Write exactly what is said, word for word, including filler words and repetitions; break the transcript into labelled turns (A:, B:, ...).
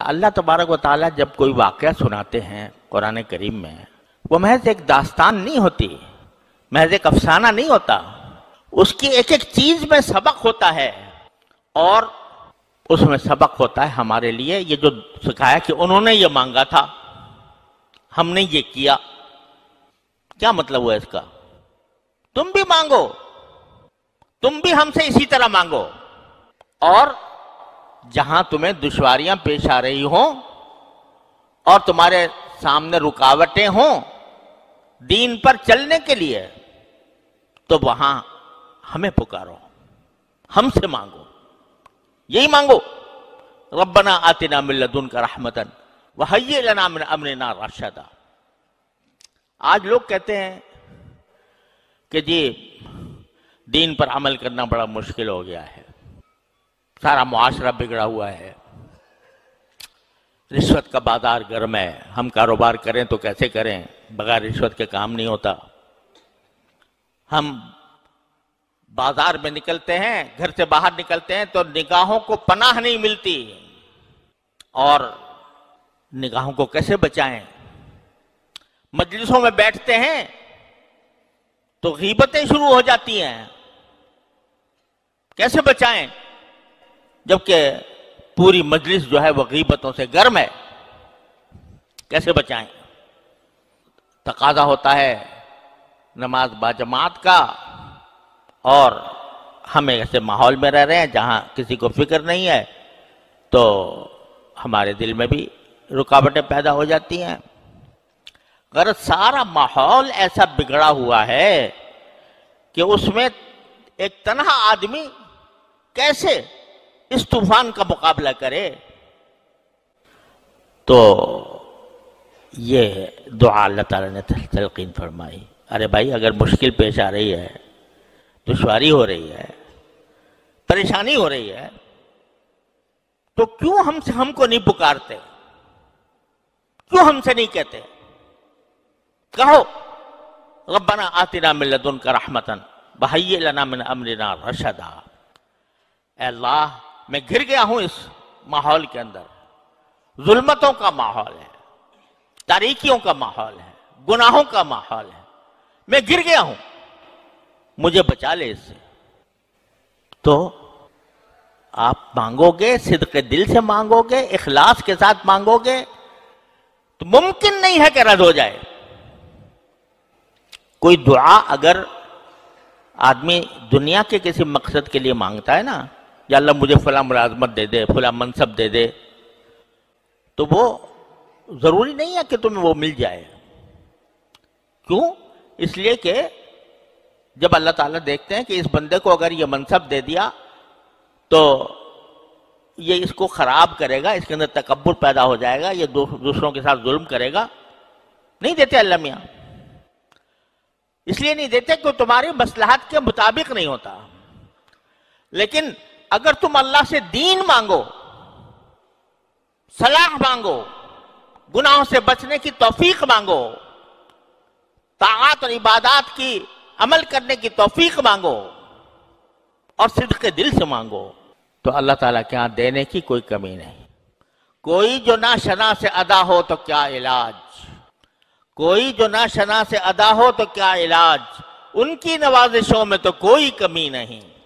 A: اللہ تبارک و تعالیٰ جب کوئی واقعہ سناتے ہیں قرآن کریم میں، وہ محض ایک داستان نہیں ہوتی، محض ایک افسانہ نہیں ہوتا، اس کی ایک ایک چیز میں سبق ہوتا ہے، اور اس میں سبق ہوتا ہے ہمارے لیے یہ جو سکھایا کہ انہوں نے یہ مانگا تھا، ہم نے یہ کیا۔ کیا مطلب ہوا اس کا؟ تم بھی مانگو، تم بھی ہم سے اسی طرح مانگو، اور جہاں تمہیں دشواریاں پیش آ رہی ہوں اور تمہارے سامنے رکاوٹیں ہوں دین پر چلنے کے لیے، تو وہاں ہمیں پکارو، ہم سے مانگو، یہی مانگو، ربنا آتنا من لدنک رحمتا وہیئ لنا من امرنا رشدا۔ آج لوگ کہتے ہیں کہ جی دین پر عمل کرنا بڑا مشکل ہو گیا ہے، سارا معاشرہ بگڑا ہوا ہے، رشوت کا بازار گرم ہے، ہم کاروبار کریں تو کیسے کریں، بغیر رشوت کے کام نہیں ہوتا، ہم بازار میں نکلتے ہیں، گھر سے باہر نکلتے ہیں تو نگاہوں کو پناہ نہیں ملتی، اور نگاہوں کو کیسے بچائیں؟ مجلسوں میں بیٹھتے ہیں تو غیبتیں شروع ہو جاتی ہیں، کیسے بچائیں جبکہ پوری مجلس جو ہے وہ غیبتوں سے گرم ہے؟ کیسے بچائیں؟ تقاضا ہوتا ہے نماز باجماعت کا، اور ہم ایسے ماحول میں رہ رہے ہیں جہاں کسی کو فکر نہیں ہے، تو ہمارے دل میں بھی رکاوٹیں پیدا ہو جاتی ہیں۔ غرض سارا ماحول ایسا بگڑا ہوا ہے کہ اس میں ایک تنہا آدمی کیسے اس طوفان کا مقابلہ کرے؟ تو یہ دعا اللہ تعالیٰ نے تلقین فرمائی، ارے بھائی اگر مشکل پیش آ رہی ہے، دشواری ہو رہی ہے، پریشانی ہو رہی ہے، تو کیوں ہم سے ہم کو نہیں پکارتے؟ کیوں ہم سے نہیں کہتے؟ کہو ربنا آتنا من لدنک رحمتا وہیئ لنا من امرنا رشدا۔ اے اللہ میں گر گیا ہوں اس ماحول کے اندر، ظلمتوں کا ماحول ہے، تاریکیوں کا ماحول ہے، گناہوں کا ماحول ہے، میں گر گیا ہوں، مجھے بچا لے اس سے۔ تو آپ مانگو گے، صدق دل سے مانگو گے، اخلاص کے ساتھ مانگو گے، تو ممکن نہیں ہے کہ رد ہو جائے۔ کوئی دعا اگر آدمی دنیا کے کسی مقصد کے لیے مانگتا ہے نا، یا اللہ مجھے فلاں ملازمت دے دے، فلاں منصب دے دے، تو وہ ضروری نہیں ہے کہ تمہیں وہ مل جائے۔ کیوں؟ اس لیے کہ جب اللہ تعالیٰ دیکھتے ہیں کہ اس بندے کو اگر یہ منصب دے دیا تو یہ اس کو خراب کرے گا، اس کے اندر تکبر پیدا ہو جائے گا، یہ دوسروں کے ساتھ ظلم کرے گا، نہیں دیتے اللہ میاں۔ اس لیے نہیں دیتے کہ تمہاری مصلحت کے مطابق نہیں ہوتا۔ لیکن اگر تم اللہ سے دین مانگو، صلاح مانگو، گناہوں سے بچنے کی توفیق مانگو، طاعات اور عبادات کی عمل کرنے کی توفیق مانگو، اور صدق دل سے مانگو، تو اللہ تعالیٰ کے ہاں دینے کی کوئی کمی نہیں۔ کوئی جو نہ شنا سے ادا ہو تو کیا علاج، کوئی جو نہ شنا سے ادا ہو تو کیا علاج، ان کی نوازشوں میں تو کوئی کمی نہیں۔